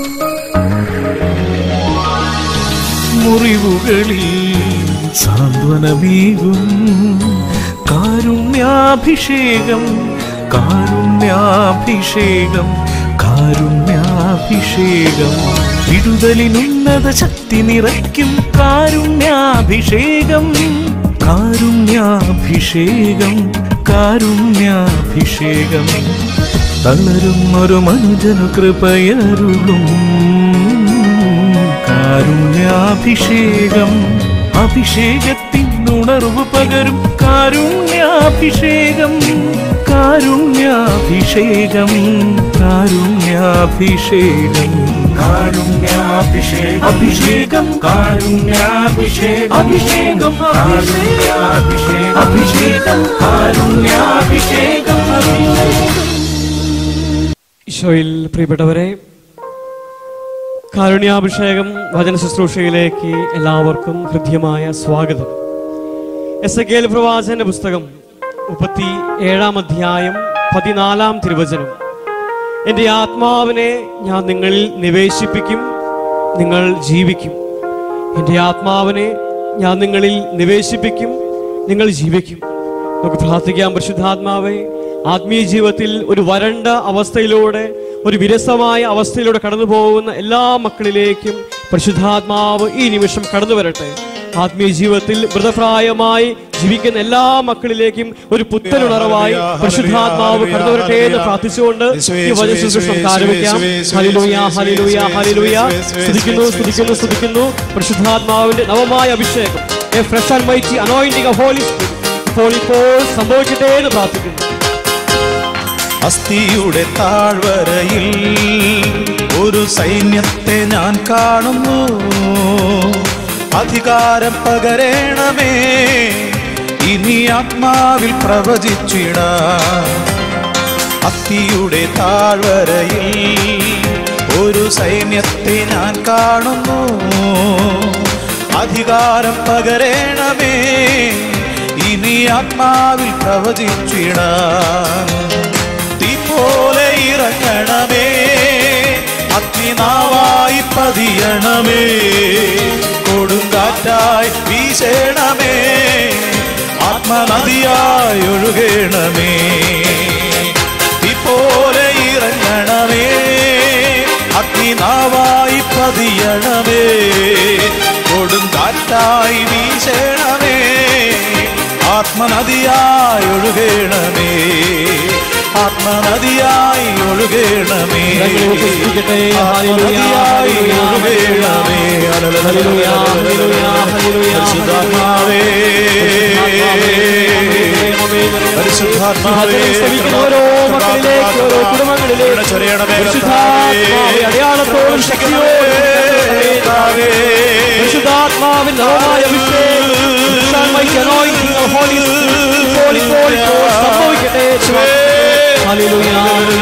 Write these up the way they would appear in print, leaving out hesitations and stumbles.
മുറിവുകളിൽ സാന്ത്വനമേകും കാരുണ്യാഭിഷേകം, കാരുണ്യാഭിഷേകം, കാരുണ്യാഭിഷേകം. വിടുതലിനുന്നത ശക്തി നിറയ്ക്കും കാരുണ്യാഭിഷേകം, കാരുണ്യാഭിഷേകം, കാരുണ്യാഭിഷേകം. തളരുന്നൊരു മനുജനു കൃപയരുളും കാരുണ്യാഭിഷേകം. അഭിഷേകത്തിനുണർവ് പകരും കാരുണ്യാഭിഷേകം, കാരുണ്യാഭിഷേകം, കാരുണ്യാഭിഷേകം, കാരുണ്യാഭിഷേകം, അഭിഷേകം, കാരുണ്യാഭിഷേകം, അഭിഷേകം, കാരുണ്യാഭിഷേകം, അഭിഷേകം, കാരുണ്യാഭിഷേകം. ഈശോയിൽ പ്രിയപ്പെട്ടവരെ, കാരുണ്യാഭിഷേകം വചന ശുശ്രൂഷയിലേക്ക് എല്ലാവർക്കും ഹൃദ്യമായ സ്വാഗതം. എസെക്കിയേൽ പ്രവാചകന്റെ പുസ്തകം 37-ാം അധ്യായം 14-ാം തിരുവചനം. എൻ്റെ ആത്മാവിനെ ഞാൻ നിങ്ങളിൽ നിവേശിപ്പിക്കും, നിങ്ങൾ ജീവിക്കും. എൻ്റെ ആത്മാവിനെ ഞാൻ നിങ്ങളിൽ നിവേശിപ്പിക്കും, നിങ്ങൾ ജീവിക്കും. നമുക്ക് പ്രാർത്ഥിക്കാം. പരിശുദ്ധാത്മാവേ, ആത്മീയ ജീവിതത്തിൽ ഒരു വരണ്ട അവസ്ഥയിലൂടെ, ഒരു വിരസമായ അവസ്ഥയിലൂടെ കടന്നു പോകുന്ന എല്ലാ മക്കളിലേക്കും പരിശുദ്ധാത്മാവ് ഈ നിമിഷം കടന്നു വരട്ടെ. ആത്മീയ ജീവിതത്തിൽ മൃതപ്രായമായി ജീവിക്കുന്ന എല്ലാ മക്കളിലേക്കും ഒരു പുത്തനുണർവായി പരിശുദ്ധാത്മാവ് കടന്നു വരട്ടെ എന്ന് പ്രാർത്ഥിച്ചുകൊണ്ട് ഈ വചന ശുശ്രൂഷ ആരംഭിക്കാം. ഹല്ലേലൂയ, ഹല്ലേലൂയ, ഹല്ലേലൂയ. സ്തുതിക്കുന്നു, സ്തുതിക്കുന്നു, സ്തുതിക്കുന്നു. പരിശുദ്ധാത്മാവിന്റെ നവമായ അഭിഷേകം, a fresh and mighty anointing of Holy Spirit ഇപ്പോൾ സംഭവിക്കട്ടെ എന്ന് പ്രാർത്ഥിക്കുന്നു. അസ്ഥിയുടെ താഴ്വരയിൽ ഒരു സൈന്യത്തെ ഞാൻ കാണുന്നു. അധികാരം പകരണമേ, ഇനി ആത്മാവിൽ പ്രവചിച്ചിടാം. അസ്ഥിയുടെ താഴ്വരയിൽ ഒരു സൈന്യത്തെ ഞാൻ കാണുന്നു. അധികാരം പകരണമേ, ഇനി ആത്മാവിൽ പ്രവചിച്ചിടാം. തീ പോലെ ഇറങ്ങണമേ, അഗ്നിനാവായി പതിയണമേ, കൊടുങ്കാറ്റായി വീശണമേ, ആത്മനദിയായി ഒഴുകണമേ. തീ പോലെ ഇറങ്ങണമേ, അഗ്നിനാവായി പതിയണമേ, കൊടുങ്കാറ്റായി വീശണമേ, ആത്മനദിയായി ഒഴുകണമേ, ആത്മനദിയായി ഒഴുകണമേ, ആത്മനദിയായി ഒഴുകണമേ. പരിശുദ്ധാത്മാവേ, പരിശുദ്ധാത്മാവേ, ഓരോ മക്കളിലേക്ക്, ഓരോ കുടുംബങ്ങളിലേക്ക് അടയാളത്തോടും പരിശുദ്ധാത്മാവിൻ നവമായ സംഭവിക്കട്ടെ. ഹല്ലേലൂയ,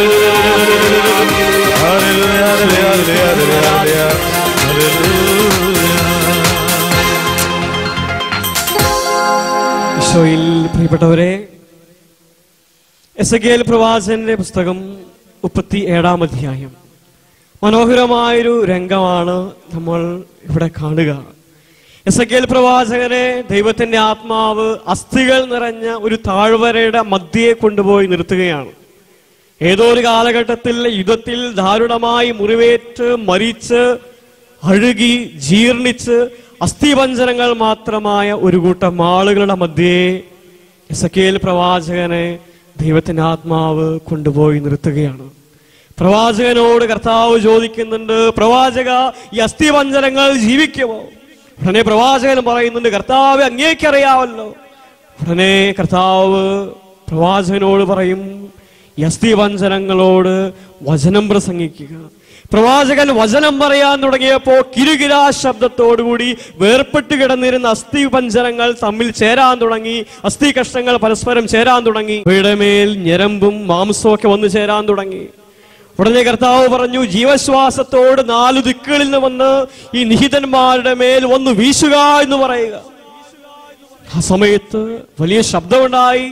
ഈശോയിൽ പ്രിയപ്പെട്ടവരെ, എസെക്കിയേൽ പ്രവാചകന്റെ പുസ്തകം 37-ാം അധ്യായം. മനോഹരമായൊരു രംഗമാണ് നമ്മൾ ഇവിടെ കാണുക. എസെക്കിയേൽ പ്രവാചകനെ ദൈവത്തിന്റെ ആത്മാവ് അസ്ഥികൾ നിറഞ്ഞ ഒരു താഴ്വരയുടെ മധ്യേ കൊണ്ടുപോയി നിർത്തുകയാണ്. ഏതോ ഒരു കാലഘട്ടത്തിൽ യുദ്ധത്തിൽ ദാരുണമായി മുറിവേറ്റ് മരിച്ച് അഴുകി ജീർണിച്ച് അസ്ഥിപഞ്ജരങ്ങൾ മാത്രമായ ഒരു കൂട്ടം ആളുകളുടെ മധ്യേ എസെക്കിയേൽ പ്രവാചകനെ ദൈവത്തിന്റെ ആത്മാവ് കൊണ്ടുപോയി നിർത്തുകയാണ്. പ്രവാചകനോട് കർത്താവ് ചോദിക്കുന്നുണ്ട്, പ്രവാചക, ഈ അസ്ഥിപഞ്ജരങ്ങൾ ജീവിക്കുമോ? ഉടനെ പ്രവാചകൻ പറയുന്നുണ്ട്, കർത്താവ് അങ്ങേക്കറിയാവല്ലോ. ഉടനെ കർത്താവ് പ്രവാചകനോട് പറയും, ഈ അസ്ഥിപഞ്ജരങ്ങളോട് വചനം പ്രസംഗിക്കുക. പ്രവാചകൻ വചനം പറയാൻ തുടങ്ങിയപ്പോ കിരുകിരാ ശബ്ദത്തോടുകൂടി വേർപെട്ട് കിടന്നിരുന്ന അസ്ഥിപഞ്ജരങ്ങൾ തമ്മിൽ ചേരാൻ തുടങ്ങി. അസ്ഥി കഷ്ണങ്ങൾ പരസ്പരം ചേരാൻ തുടങ്ങി. ഇവയുടെ മേൽ ഞരമ്പും മാംസവും ഒക്കെ വന്നു ചേരാൻ തുടങ്ങി. ഉടനെ കർത്താവ് പറഞ്ഞു, ജീവശ്വാസത്തോട് 4 ദിക്കുകളിൽ നിന്ന് വന്ന് ഈ നിഹിതന്മാരുടെ മേൽ വന്ന് വീശുക എന്ന് പറയുക. ആ സമയത്ത് വലിയ ശബ്ദമുണ്ടായി.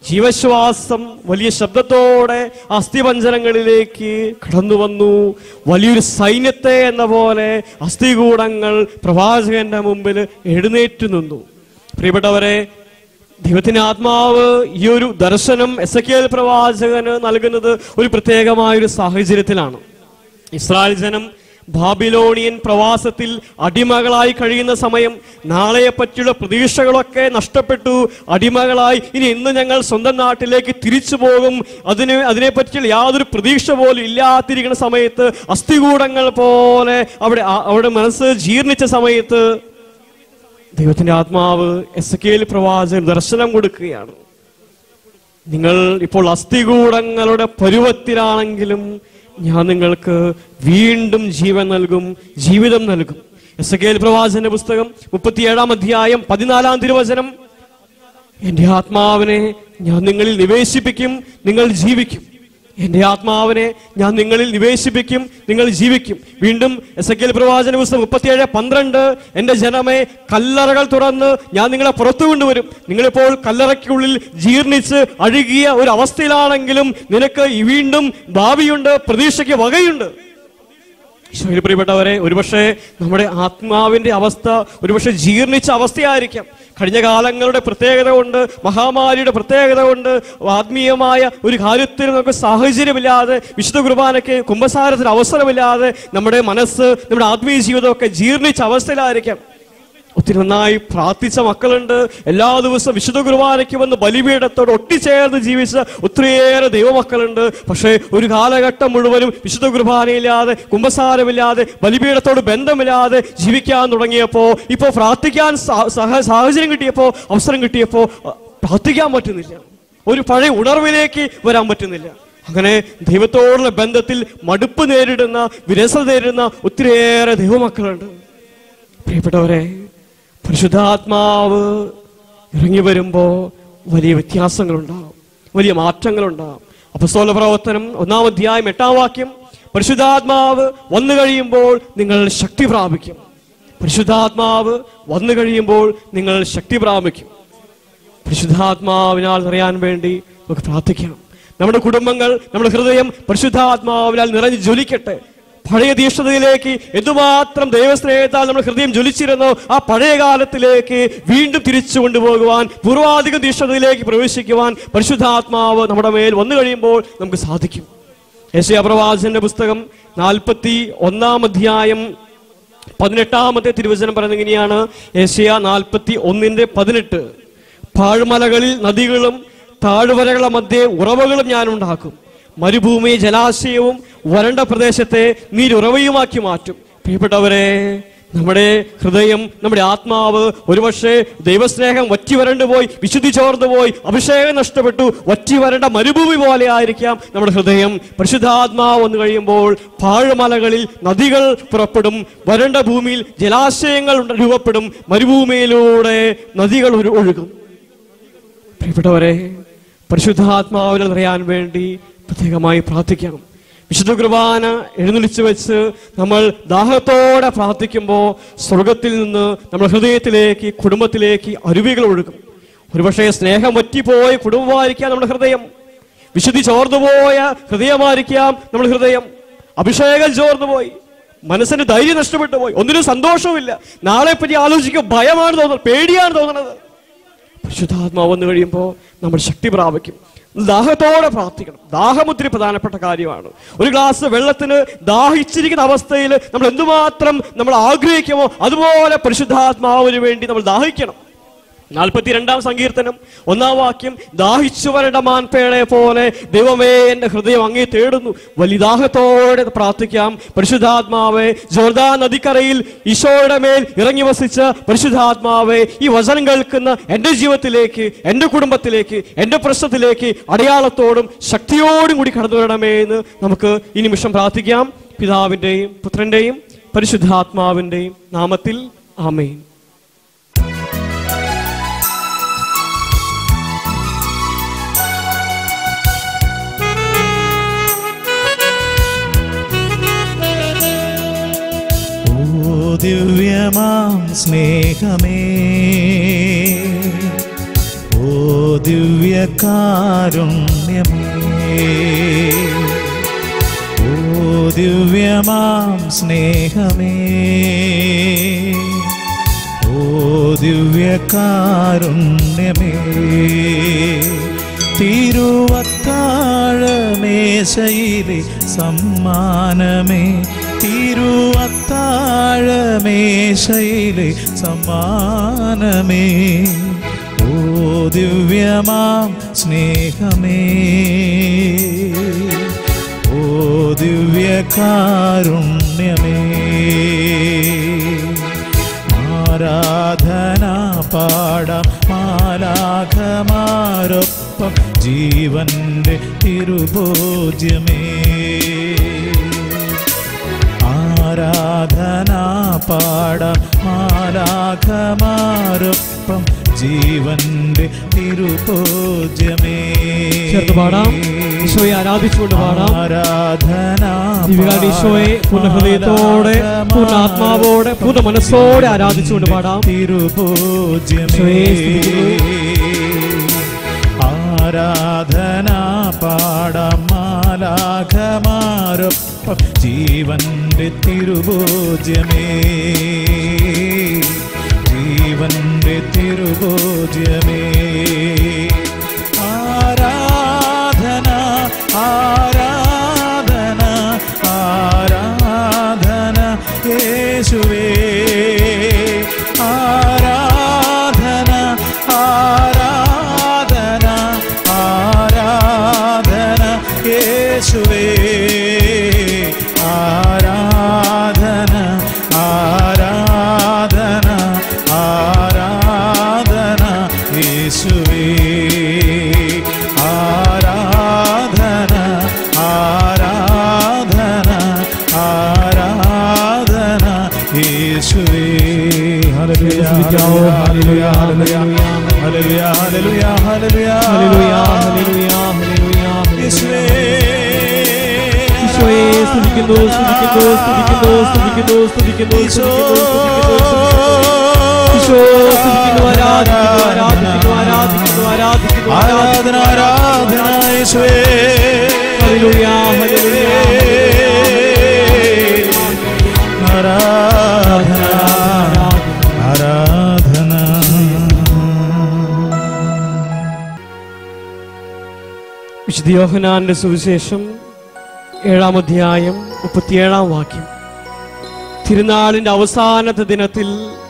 ജീവശ്വാസം വലിയ ശബ്ദത്തോടെ അസ്ഥിപഞ്ജരങ്ങളിലേക്ക് കടന്നു വന്നു. വലിയൊരു സൈന്യത്തെ എന്ന പോലെ അസ്ഥികൂടങ്ങൾ പ്രവാചകന്റെ മുമ്പിൽ എഴുന്നേറ്റു നിന്നു. പ്രിയപ്പെട്ടവരെ, ദൈവത്തിന്റെ ആത്മാവ് ഈ ഒരു ദർശനം എസെക്കിയേൽ പ്രവാചകന് നൽകുന്നത് ഒരു പ്രത്യേകമായൊരു സാഹചര്യത്തിലാണ്. ഇസ്രായേൽ ജനം ബാബിലോണിയൻ പ്രവാസത്തിൽ അടിമകളായി കഴിയുന്ന സമയം, നാളെയെ പറ്റിയുള്ള പ്രതീക്ഷകളൊക്കെ നഷ്ടപ്പെട്ടു. അടിമകളായി ഇനി ഇന്ന് ഞങ്ങൾ സ്വന്തം നാട്ടിലേക്ക് തിരിച്ചു പോകും, അതിനെപ്പറ്റിയുള്ള യാതൊരു പ്രതീക്ഷ പോലും ഇല്ലാതിരിക്കുന്ന സമയത്ത്, അസ്ഥികൂടങ്ങൾ പോലെ അവിടെ മനസ്സ് ജീർണിച്ച സമയത്ത് ദൈവത്തിന്റെ ആത്മാവ് എസെക്കിയേൽ പ്രവാചകൻ ദർശനം കൊടുക്കുകയാണ്. നിങ്ങൾ ഇപ്പോൾ അസ്ഥികൂടങ്ങളുടെ പരുവത്തിലാണെങ്കിലും ഞാൻ നിങ്ങൾക്ക് വീണ്ടും ജീവൻ നൽകും, ജീവിതം നൽകും. എസെക്കിയേൽ പ്രവാചകന്റെ പുസ്തകം 37-ാം അധ്യായം 14-ാം തിരുവചനം, എന്റെ ആത്മാവിനെ ഞാൻ നിങ്ങളിൽ നിവേശിപ്പിക്കും, നിങ്ങൾ ജീവിക്കും. എന്റെ ആത്മാവിനെ ഞാൻ നിങ്ങളിൽ നിവേശിപ്പിക്കും, നിങ്ങൾ ജീവിക്കും. വീണ്ടും എസെക്കിയേൽ പ്രവാചകന്റെ പുസ്തകം 37:12, എന്റെ ജനമേ, കല്ലറകൾ തുറന്ന് ഞാൻ നിങ്ങളെ പുറത്തു കൊണ്ടുവരും. നിങ്ങളിപ്പോൾ കല്ലറയ്ക്കുള്ളിൽ ജീർണിച്ച് അഴുകിയ ഒരു അവസ്ഥയിലാണെങ്കിലും നിനക്ക് വീണ്ടും ഭാവിയുണ്ട്, പ്രതീക്ഷയ്ക്ക് വകയുണ്ട്. ഈശോയിൽ പ്രിയപ്പെട്ടവരെ, ഒരുപക്ഷെ നമ്മുടെ ആത്മാവിന്റെ അവസ്ഥ ഒരുപക്ഷെ ജീർണിച്ച അവസ്ഥയായിരിക്കാം. കഴിഞ്ഞ കാലങ്ങളുടെ പ്രത്യേകത കൊണ്ട്, മഹാമാരിയുടെ പ്രത്യേകത കൊണ്ട്, ആത്മീയമായ ഒരു കാര്യത്തിന് നമുക്ക് സാഹചര്യമില്ലാതെ, വിശുദ്ധ കുർബാനയ്ക്ക് കുമ്പസാരത്തിന് അവസരമില്ലാതെ നമ്മുടെ മനസ്സ്, നമ്മുടെ ആത്മീയ ജീവിതമൊക്കെ ജീർണിച്ച അവസ്ഥയിലായിരിക്കാം. ഒത്തിരി നന്നായി പ്രാർത്ഥിച്ച മക്കളുണ്ട്. എല്ലാ ദിവസവും വിശുദ്ധ കുർബാനയ്ക്ക് വന്ന് ബലിപീഠത്തോട് ഒട്ടിച്ചേർന്ന് ജീവിച്ച ഒത്തിരിയേറെ ദൈവമക്കളുണ്ട്. പക്ഷേ ഒരു കാലഘട്ടം മുഴുവനും വിശുദ്ധ കുർബാനയില്ലാതെ, കുമ്പസാരമില്ലാതെ, ബലിപീഠത്തോട് ബന്ധമില്ലാതെ ജീവിക്കാൻ തുടങ്ങിയപ്പോൾ, ഇപ്പോൾ പ്രാർത്ഥിക്കാൻ സാഹചര്യം കിട്ടിയപ്പോൾ, അവസരം കിട്ടിയപ്പോൾ പ്രാർത്ഥിക്കാൻ പറ്റുന്നില്ല. ഒരു പഴയ ഉണർവിലേക്ക് വരാൻ പറ്റുന്നില്ല. അങ്ങനെ ദൈവത്തോടുള്ള ബന്ധത്തിൽ മടുപ്പ് നേരിടുന്ന, വിരസത നേരിടുന്ന ഒത്തിരിയേറെ ദൈവമക്കളുണ്ട്. പ്രിയപ്പെട്ടവരെ, പരിശുദ്ധാത്മാവ് ഇറങ്ങി വരുമ്പോൾ വലിയ വ്യത്യാസങ്ങളുണ്ടാവും, വലിയ മാറ്റങ്ങളുണ്ടാവും. അപ്പോസ്തല പ്രവർത്തനം 1-ാം അധ്യായം 8-ാം വാക്യം, പരിശുദ്ധാത്മാവ് വന്നു കഴിയുമ്പോൾ നിങ്ങൾ ശക്തി പ്രാപിക്കും. പരിശുദ്ധാത്മാവ് വന്നു കഴിയുമ്പോൾ നിങ്ങൾ ശക്തി പ്രാപിക്കും. പരിശുദ്ധാത്മാവിനാൽ നിറയാൻ വേണ്ടി നമുക്ക് പ്രാർത്ഥിക്കാം. നമ്മുടെ കുടുംബങ്ങൾ, നമ്മുടെ ഹൃദയം പരിശുദ്ധാത്മാവിനാൽ നിറഞ്ഞ് ജ്വലിക്കട്ടെ. പഴയ തീഷ്ണതയിലേക്ക് എന്തുമാത്രം ദൈവസ്നേഹത്താൽ നമ്മുടെ ഹൃദയം ജ്വലിച്ചിരുന്നോ ആ പഴയ കാലത്തിലേക്ക് വീണ്ടും തിരിച്ചു കൊണ്ടുപോകുവാൻ, പൂർവാധികം തീഷ്ണതയിലേക്ക് പ്രവേശിക്കുവാൻ പരിശുദ്ധാത്മാവ് നമ്മുടെ മേൽ വന്നു കഴിയുമ്പോൾ നമുക്ക് സാധിക്കും. യെശയ്യാ പ്രവാചകന്റെ പുസ്തകം 41-ാം അധ്യായം 18-ാമത്തെ തിരുവചനം പറയുന്നത് ഇങ്ങനെയാണ്. യെശയ്യാ 41:18, പാഴ്മലകളിൽ നദികളും താഴ്വരകളുടെ മധ്യേ ഉറവകളും ഞാൻ ഉണ്ടാക്കും. മരുഭൂമി ജലാശയവും വരണ്ട പ്രദേശത്തെ നീരുറവയുമാക്കി മാറ്റും. പ്രിയപ്പെട്ടവരെ, നമ്മുടെ ഹൃദയം, നമ്മുടെ ആത്മാവ് ഒരുപക്ഷെ ദൈവസ്നേഹം വറ്റി വരണ്ടു പോയി, വിശുദ്ധി ചോർന്നു പോയി, അഭിഷേകം നഷ്ടപ്പെട്ടു, വറ്റി വരണ്ട മരുഭൂമി പോലെ ആയിരിക്കാം നമ്മുടെ ഹൃദയം. പരിശുദ്ധാത്മാവ് വന്നു കഴിയുമ്പോൾ പാഴ്മലകളിൽ നദികൾ പുറപ്പെടും, വരണ്ട ഭൂമിയിൽ ജലാശയങ്ങൾ രൂപപ്പെടും, മരുഭൂമിയിലൂടെ നദികൾ ഒഴുകും. പ്രിയപ്പെട്ടവരെ, പരിശുദ്ധാത്മാവിനെ നിറയാൻ വേണ്ടി പ്രത്യേകമായി പ്രാർത്ഥിക്കണം. വിശുദ്ധ കുർബാന എഴുന്നള്ളിച്ചു വെച്ച് നമ്മൾ ദാഹത്തോടെ പ്രാർത്ഥിക്കുമ്പോൾ സ്വർഗത്തിൽ നിന്ന് നമ്മുടെ ഹൃദയത്തിലേക്ക്, കുടുംബത്തിലേക്ക് അരുവികൾ ഒഴുകും. ഒരുപക്ഷെ സ്നേഹം വറ്റിപ്പോയ കുടുംബമായിരിക്കാം നമ്മുടെ ഹൃദയം, വിശുദ്ധി ചോർന്നുപോയ ഹൃദയമായിരിക്കാം നമ്മുടെ ഹൃദയം, അഭിഷേകം ചോർന്നുപോയി, മനസ്സിന് ധൈര്യം നഷ്ടപ്പെട്ടു പോയി, ഒന്നിനും സന്തോഷവുമില്ല, നാളെ പറ്റി ആലോചിക്കുക ഭയമാണ് തോന്നുന്നത്, പേടിയാണ് തോന്നുന്നത്. പരിശുദ്ധാത്മാവ് വന്നു കഴിയുമ്പോൾ നമ്മൾ ശക്തി പ്രാപിക്കും. ദാഹത്തോടെ പ്രാർത്ഥിക്കണം. ദാഹം ഒത്തിരി പ്രധാനപ്പെട്ട കാര്യമാണ്. ഒരു ഗ്ലാസ് വെള്ളത്തിന് ദാഹിച്ചിരിക്കുന്ന അവസ്ഥയിൽ നമ്മൾ എന്തുമാത്രം നമ്മൾ ആഗ്രഹിക്കുമോ അതുപോലെ പരിശുദ്ധാത്മാവിന് വേണ്ടി നമ്മൾ ദാഹിക്കണം. 42-ാം സങ്കീർത്തനം 1-ാം വാക്യം, ദാഹിച്ചു വരണ്ട മാൻപേടയെ പോലെ ദൈവമേ എന്റെ ഹൃദയം അങ്ങേ തേടുന്നു. വലിയ ദാഹത്തോടെ പ്രാർത്ഥിക്കാം. പരിശുദ്ധാത്മാവേ, ജോർദാൻ നദിക്കരയിൽ ഈശോയുടെ മേൽ ഇറങ്ങി വസിച്ച പരിശുദ്ധാത്മാവേ, ഈ വചനം കേൾക്കുന്ന എന്റെ ജീവിതത്തിലേക്ക്, എന്റെ കുടുംബത്തിലേക്ക്, എന്റെ പ്രശ്നത്തിലേക്ക് അടയാളത്തോടും ശക്തിയോടും കൂടി കടന്നു വരണമേ എന്ന് നമുക്ക് ഈ നിമിഷം പ്രാർത്ഥിക്കാം. പിതാവിന്റെയും പുത്രന്റെയും പരിശുദ്ധാത്മാവിന്റെയും നാമത്തിൽ ആമേൻ. ദിവ്യമാം സ്നേഹമേ, ഓ ദിവ്യകാരുണ്യമേ, ഓ ദിവ്യമാം സ്നേഹമേ, ഓ ദിവ്യകാരുണ്യമേ, തിരുവത്താഴമേശയിലെ സമ്മാനമേ, തിരുവത്താഴമേശയിലെ സമ്മാനമേ, ഓ ദിവ്യമാം സ്നേഹമേ, ഓ ദിവ്യകാരുണ്യമേ, ആരാധന പാടാം മാലാഖമാരൊപ്പം ജീവന്റെ തിരുഭോജ്യമേ, ആരാധന പാടാം മാലാഖമാരൊപ്പം ജീവന്റെ തിരുഭോജ്യമേ. ചേർത്ത് പാടാം, ഈശോയെ ആരാധിച്ചുകൊണ്ട് പാടാം. ആരാധന ഈശോയെ പൂർണ്ണ ഹൃദയത്തോടെ, പൂർണ്ണ ആത്മാവോടെ, പൂർണ്ണ മനസ്സോടെ ആരാധിച്ചുകൊണ്ട് പാടാം. തിരുഭോജ്യമേ, ആരാധന പാടാം മാലാഖമാരൊപ്പം ജീവന്റെ തിരുഭോജ്യമേ, ജീവന്റെ തിരുഭോജ്യമേ. ആരാധന ആരാധന ആരാധന യേശുവേ, ആരാധന ആരാധന ആരാധന യേശുവേ, ആരാധന ആരാധന ആരാധന യേശുവേ, ആരാധന ആരാധന ആരാധന യേശുവേ. ഹല്ലേലൂയ ഹല്ലേലൂയ ഹല്ലേലൂയ ഹല്ലേലൂയ ഹല്ലേലൂയ ഹല്ലേലൂയ ഹല്ലേലൂയ യേശുവേ. ഈശോയെ സ്തുതിക്കുന്നു, സ്തുതിക്കുന്നു, സ്തുതിക്കുന്നു, സ്തുതിക്കുന്നു, സ്തുതിക്കുന്നു, ഈശോ സ്തുതിക്കുന്നു, ആരാധിക്കുന്നു, ആരാധിക്കുന്നു, ആരാധിക്കുന്നു, ആരാധിക്കുന്നു, ആരാധന ആരാധന യേശുവേ. ഹല്ലേലൂയ ഹല്ലേലൂയ ആരാധന ആരാധന. വിശുദ്ധ യോഹന്നാന്റെ സുവിശേഷം 7-ാം അധ്യായം 37-ാം വാക്യം. തിരുനാളിന്റെ അവസാനത്തെ ദിനത്തിൽ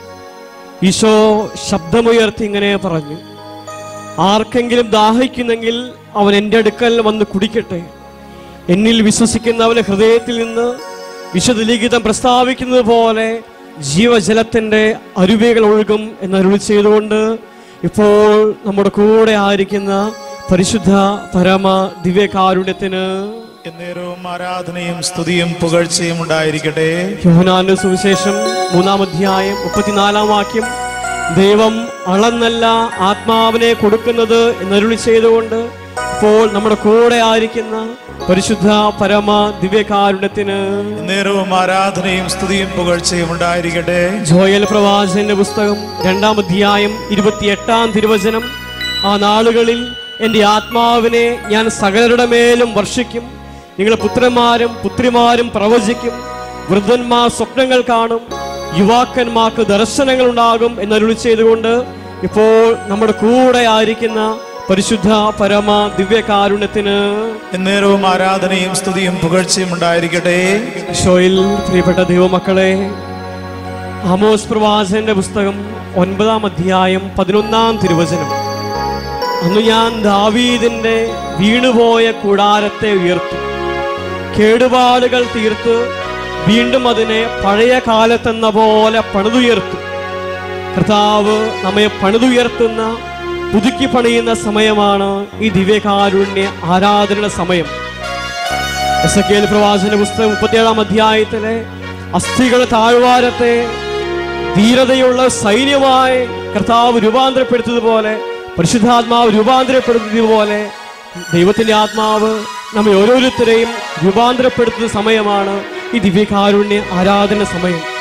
ഈശോ ശബ്ദമുയർത്തി ഇങ്ങനെ പറഞ്ഞു, ആർക്കെങ്കിലും ദാഹിക്കുന്നെങ്കിൽ അവൻ എൻ്റെ അടുക്കൽ വന്ന് കുടിക്കട്ടെ. എന്നിൽ വിശ്വസിക്കുന്നവന്റെ ഹൃദയത്തിൽ നിന്ന് വിശുദ്ധ ലിഖിതം പ്രസ്താവിക്കുന്നത് പോലെ ജീവജലത്തിന്റെ അരുവികൾ ഒഴുകും എന്നരുളി ചെയ്തുകൊണ്ട് ഇപ്പോൾ നമ്മുടെ കൂടെ ആയിരിക്കുന്ന പരിശുദ്ധ പരമ ദിവ്യകാരുണ്യത്തിന് എന്നേരവും ആരാധനയും സ്തുതിയും പുകഴ്ചയും ഉണ്ടായിരിക്കട്ടെ. യോഹന്നാന്റെ സുവിശേഷം 3-ാം അധ്യായം 34-ാം വാക്യം. ദൈവം അളന്നല്ല ആത്മാവിനെ കൊടുക്കുന്നത് എന്നരുളി ചെയ്തുകൊണ്ട് ഇപ്പോൾ നമ്മുടെ കൂടെ ആയിരിക്കുന്ന പരിശുദ്ധ പരമ ദിവ്യകാരുണ്യത്തിന് എന്നേരവും ആരാധനയും സ്തുതിയും പുകഴ്ചയും ഉണ്ടായിരിക്കട്ടെ. ജോയൽ പ്രവാചകന്റെ പുസ്തകം 2-ാം അധ്യായം 28-ാം തിരുവചനം. ആ നാളുകളിൽ എൻ്റെ ആത്മാവിനെ ഞാൻ സകലരുടെ മേലും വർഷിക്കും. നിങ്ങളുടെ പുത്രന്മാരും പുത്രിമാരും പ്രവചിക്കും, വൃദ്ധന്മാർ സ്വപ്നങ്ങൾ കാണും, യുവാക്കന്മാർക്ക് ദർശനങ്ങൾ ഉണ്ടാകും എന്നരുളി ചെയ്തുകൊണ്ട് ഇപ്പോൾ നമ്മുടെ കൂടെ ആയിരിക്കുന്ന പരിശുദ്ധ പരമ ദിവ്യകാരുണ്യത്തിന് എന്നേരവും ആരാധനയും സ്തുതിയും പുകഴ്ചയും ഉണ്ടായിരിക്കട്ടെ. ഈശോയിൽ പ്രിയപ്പെട്ട ദൈവമക്കളെ, ആമോസ് പ്രവാചകന്റെ പുസ്തകം 9-ാം അധ്യായം 11-ാം തിരുവചനം. അന്ന് ഞാൻ ദാവീദിന്റെ വീണുപോയ കൂടാരത്തെ ഉയർത്തും, കേടുപാടുകൾ തീർത്ത് വീണ്ടും അതിനെ പഴയ കാലത്തെന്ന പോലെ പണിതുയർത്തും. കർത്താവ് നമ്മെ പണിതുയർത്തുന്ന, പുതുക്കി പണിയുന്ന സമയമാണ് ഈ ദിവ്യകാരുണ്യ ആരാധനയുടെ സമയം. എസെക്കിയേൽ പ്രവാചകന്റെ പുസ്തകം 37-ാം അധ്യായത്തിലെ അസ്ഥികളുടെ താഴ്വാരത്തെ ധീരതയുള്ള സൈന്യമായി കർത്താവ് രൂപാന്തരപ്പെടുത്തിയതുപോലെ, പരിശുദ്ധാത്മാവ് രൂപാന്തരപ്പെടുത്തിയതുപോലെ ദൈവത്തിന്റെ ആത്മാവ് നമ്മെ ഓരോരുത്തരെയും രൂപാന്തരപ്പെടുത്തുന്ന സമയമാണ് ഈ ദിവ്യകാരുണ്യ ആരാധന സമയം.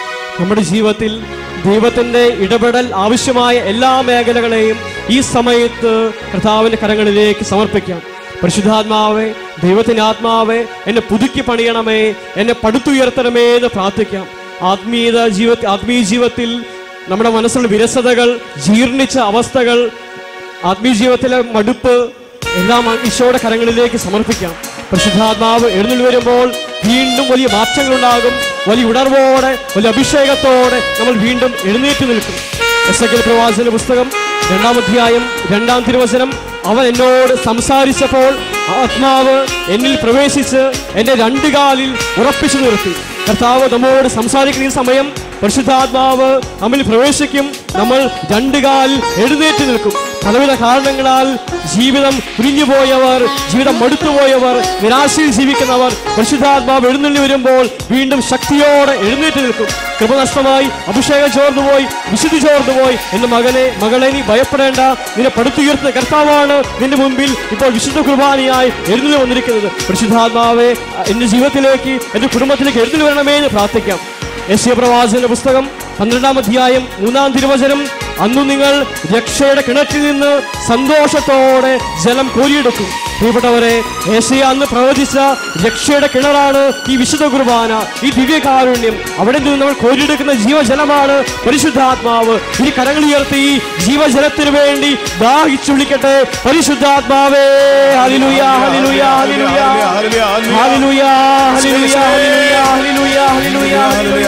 നമ്മുടെ ജീവിതത്തിൽ ദൈവത്തിൻ്റെ ഇടപെടൽ ആവശ്യമായ എല്ലാ മേഖലകളെയും ഈ സമയത്ത് കർത്താവിൻ്റെ കരങ്ങളിലേക്ക് സമർപ്പിക്കാം. പരിശുദ്ധാത്മാവേ, ദൈവത്തിൻ്റെ ആത്മാവേ, എന്നെ പുതുക്കി പണിയണമേ, എന്നെ പടുത്തുയർത്തണമേ എന്ന് പ്രാർത്ഥിക്കാം. ആത്മീയ ജീവിതത്തിൽ നമ്മുടെ മനസ്സിലുള്ള വിരസതകൾ, ജീർണിച്ച അവസ്ഥകൾ, ആത്മീയ ജീവിതത്തിലെ മടുപ്പ് എല്ലാം ഈശോയുടെ കരങ്ങളിലേക്ക് സമർപ്പിക്കാം. പരിശുദ്ധാത്മാവ് എഴുന്നള്ളി വരുമ്പോൾ വീണ്ടും വലിയ മാറ്റങ്ങളുണ്ടാകും. വലിയ ഉണർവോടെ, വലിയ അഭിഷേകത്തോടെ നമ്മൾ വീണ്ടും എഴുന്നേറ്റ് നിൽക്കും. എസെക്കേൽ പ്രവാചകന്റെ പുസ്തകം 2-ാം അധ്യായം 2-ാം തിരുവചനം, അവൻ എന്നോട് സംസാരിച്ചപ്പോൾ ആത്മാവ് എന്നിൽ പ്രവേശിച്ച് എന്നെ 2 കാലിൽ ഉറപ്പിച്ചു നിർത്തി. കർത്താവ് നമ്മോട് സംസാരിക്കുന്ന ഈ സമയം പരിശുദ്ധാത്മാവ് നമ്മിൽ പ്രവേശിക്കും. നമ്മൾ 2 കാലിൽ എഴുന്നേറ്റ് നിൽക്കും. പലവിധ കാരണങ്ങളാൽ ജീവിതം പിരിഞ്ഞുപോയവർ, ജീവിതം മടുത്തുപോയവർ, നിരാശയിൽ ജീവിക്കുന്നവർ പരിശുദ്ധാത്മാവ് എഴുന്നള്ളി വരുമ്പോൾ വീണ്ടും ശക്തിയോടെ എഴുന്നേറ്റ് നിൽക്കും. കൃപ നഷ്ടമായി, അഭിഷേകം ചോർന്നുപോയി, വിശുദ്ധി ചോർന്നുപോയി എന്ന മകളെ നീ ഭയപ്പെടേണ്ട. നിന്നെ പടുത്തുയർത്തുന്ന കർത്താവാണ് നിന്റെ മുമ്പിൽ ഇപ്പോൾ വിശുദ്ധ കുർബാനയായി എഴുന്നള്ളി വന്നിരിക്കുന്നത്. പരിശുദ്ധാത്മാവെ എന്റെ ജീവിതത്തിലേക്ക്, എന്റെ കുടുംബത്തിലേക്ക് എഴുന്നള്ളി വരണമേ എന്ന് പ്രാർത്ഥിക്കാം. യെശയ്യാ പ്രവാചകന്റെ പുസ്തകം 12-ാം അധ്യായം 3-ാം തിരുവചനം, അന്നു നിങ്ങൾ രക്ഷയുടെ കിണറ്റിൽ നിന്ന് സന്തോഷത്തോടെ ജലം കോരിയെടുക്കും. പ്രിയപ്പെട്ടവരെ, യെശയ്യാ അന്ന് പ്രവചിച്ച രക്ഷയുടെ കിണറാണ് ഈ വിശുദ്ധ കുർബാന, ഈ ദിവ്യകാരുണ്യം. അവിടെ നിന്ന് നമ്മൾ കോരിയെടുക്കുന്ന ജീവജലമാണ് പരിശുദ്ധാത്മാവ്. ഈ കരങ്ങൾ ഉയർത്തി ഈ ജീവജലത്തിന് വേണ്ടി ദാഹിച്ചു വിളിക്കട്ടെ. പരിശുദ്ധാത്മാവേ, ഹല്ലേലൂയ, ഹല്ലേലൂയ, ഹല്ലേലൂയ, ഹല്ലേലൂയ, ഹല്ലേലൂയ, ഹല്ലേലൂയ, ഹല്ലേലൂയ, ഹല്ലേലൂയ.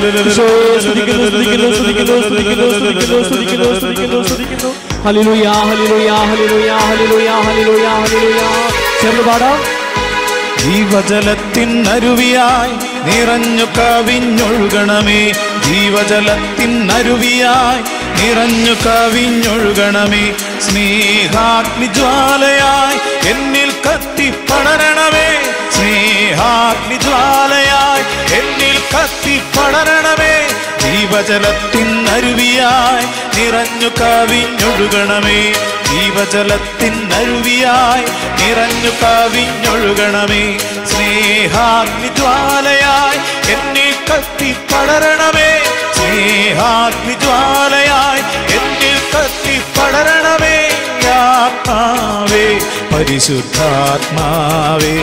ഹല്ലേലൂയ, ഹല്ലേലൂയ, ഹല്ലേലൂയ, ഹല്ലേലൂയ, ഹല്ലേലൂയ, ഹല്ലേലൂയ. ചേർന്ന് പാടാം. ജീവജലത്തിൻ അരുവിയായി നിറഞ്ഞു കവിഞ്ഞൊഴുകണമേ, ജീവജലത്തിൻ അരുവിയായി നിറഞ്ഞു കവിഞ്ഞൊഴുകണമേ, സ്നേഹാഗ്നിജ്വാലയായി എന്നിൽ കത്തിപ്പടരണമേ, സ്നേഹാഗ്നിജ്വാലയായി എന്നിൽ കത്തിപ്പടരണമേ, ജീവജലത്തിൻ അരുവിയായി നിറഞ്ഞു കവിഞ്ഞൊഴുകണമേ, ജീവജലത്തിൻ അരുവിയായി നിറഞ്ഞു കവിഞ്ഞൊഴുകണമേ, സ്നേഹാഗ്നിജ്വാലയായി എന്നിൽ കത്തിപ്പടരണമേ, സ്നേഹാഗ്നിജ്വാലയായി എന്നിൽ കത്തിപ്പടരണമേ. ആത്മാവേ, പരിശുദ്ധാത്മാവേ,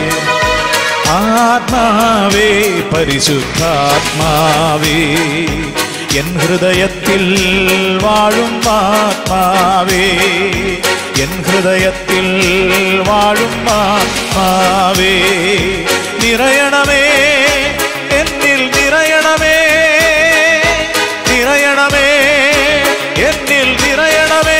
ആത്മാവേ, പരിശുദ്ധാത്മാവേ, എൻ ഹൃദയത്തിൽ വാഴും ആത്മാവേ, എൻ ഹൃദയത്തിൽ വാഴും ആത്മാവേ, നിറയണമേ, എന്നിൽ നിറയണമേ, നിറയണമേ, എന്നിൽ നിറയണമേ,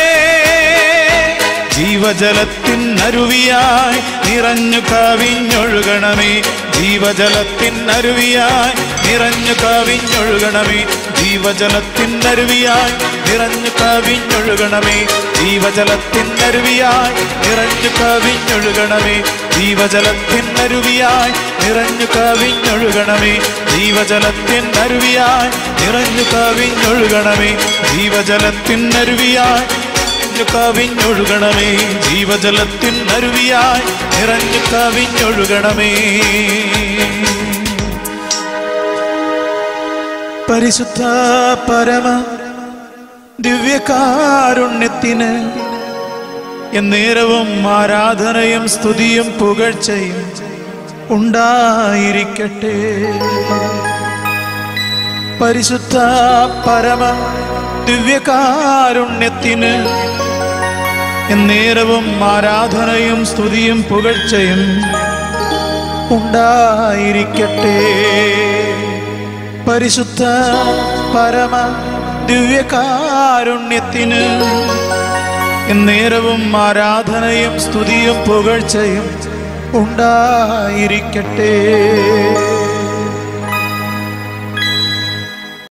ജീവജലത്തിൻ അരുവിയായി നിറഞ്ഞു കവിഞ്ഞൊഴുകണമേ, ജീവജലത്തിൻ അരുവിയായി നിറഞ്ഞു കവിഞ്ഞൊഴുകണമേ, ജീവജലത്തിൻ അരുവിയായി നിറഞ്ഞു കവിഞ്ഞൊഴുകണമേ, ജീവജലത്തിൻ അരുവിയായി നിറഞ്ഞു കവിഞ്ഞൊഴുകണമേ, ജീവജലത്തിൻ അരുവിയായി നിറഞ്ഞു കവിഞ്ഞൊഴുകണമേ, ജീവജലത്തിൻ അരുവിയായി നിറഞ്ഞു കവിഞ്ഞൊഴുകണമേ, ജീവജലത്തിൻ അരുവിയായി കവിഞ്ഞൊഴുകണമേ, ജീവജലത്തിൻ അരുവിയായി നിറഞ്ഞു കവിഞ്ഞൊഴുകണമേ. പരിശുദ്ധ പരമ ദിവ്യകാരുണ്യത്തിന് എന്നേരവും ആരാധനയും സ്തുതിയും പുകഴ്ചയും ഉണ്ടായിരിക്കട്ടെ. പരിശുദ്ധ പരമ ദിവ്യകാരുണ്യത്തിന് എന്നേരവും ആരാധനയും സ്തുതിയും പുകഴ്ചയും ഉണ്ടായിരിക്കട്ടെ. പരിശുദ്ധ പരമ ദിവ്യകാരുണ്യത്തിന് എന്നേരവും ആരാധനയും സ്തുതിയും പുകഴ്ചയും ഉണ്ടായിരിക്കട്ടെ.